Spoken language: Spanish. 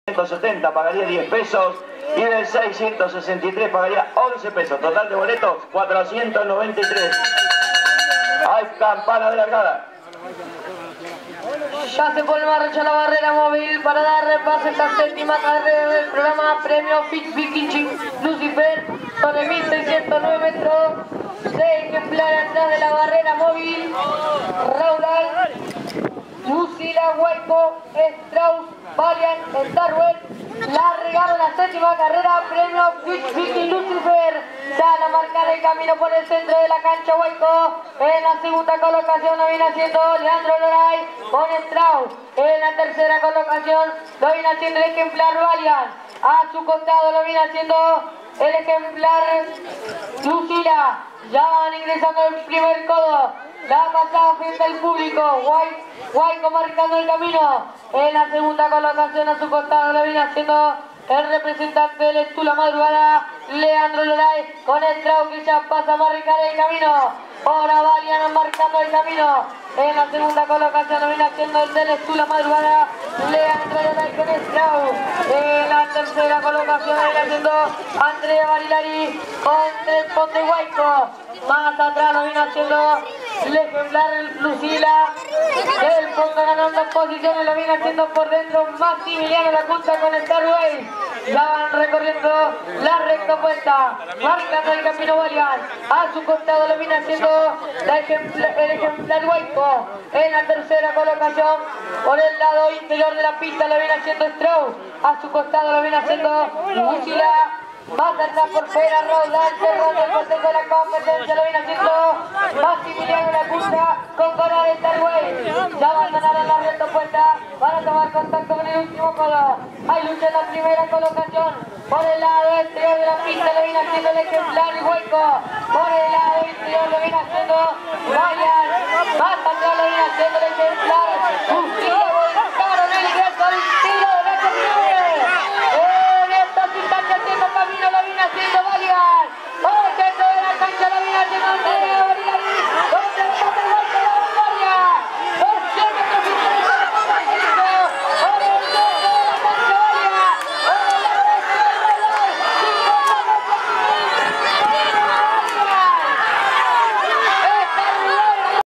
170 pagaría 10 pesos y del 663 pagaría 11 pesos. Total de boletos 493. Hay campana de largada. Ya se pone en marcha la barrera móvil para dar repaso a esta séptima carrera del programa Premio Fit Viking Lucifer sobre 1609 metros. 6 ejemplares atrás de la barrera móvil. Raudal, Lucila, Huayco, Strauss, Valiant, Starwell. Largaron la séptima carrera, Premio Fit Viking Lucifer. Ya la marcar el camino por el centro de la cancha Huayco. En la segunda colocación lo viene haciendo Leandro Loray con Strauss. En la tercera colocación lo viene haciendo el ejemplar Valiant. A su costado lo viene haciendo el ejemplar Lucila. Ya van ingresando el primer codo. La pasada frente al público. Huayco marcando el camino. En la segunda colocación a su costado lo viene haciendo el representante del Estula Madrugada, Leandro Loray, con el Strauss que ya pasa a marcar el camino. Ahora Valiant marcando el camino. En la segunda colocación lo viene haciendo el del Estula Madrugada, Leandro Loray con Strauss. En la tercera colocación lo viene haciendo Andrea Barilari con el Ponte Huayco. Más atrás lo viene haciendo el ejemplar Lucila. El Ponte ganando posiciones, lo viene haciendo por dentro Maximiliano Lacunza con Starway. Ya van recorriendo la recta opuesta, marcando el camino Valiant. A su costado lo viene haciendo el ejemplar Huayco. En la tercera colocación, por el lado interior de la pista lo viene haciendo Strauss. A su costado lo viene haciendo Lucila. Más atrás por fuera, Raudal, cerrando el consejo de la competencia, lo viene haciendo Maximiliano Lacunza con Cora de Starway. Ya abandonaron la recta opuesta para tomar contacto con el último codo. Hay lucha en la primera colocación. Por el lado exterior de la pista lo viene haciendo el ejemplar Huayco. Por el lado interior lo viene haciendo Valiant. Más atrás lo viene haciendo el ejemplar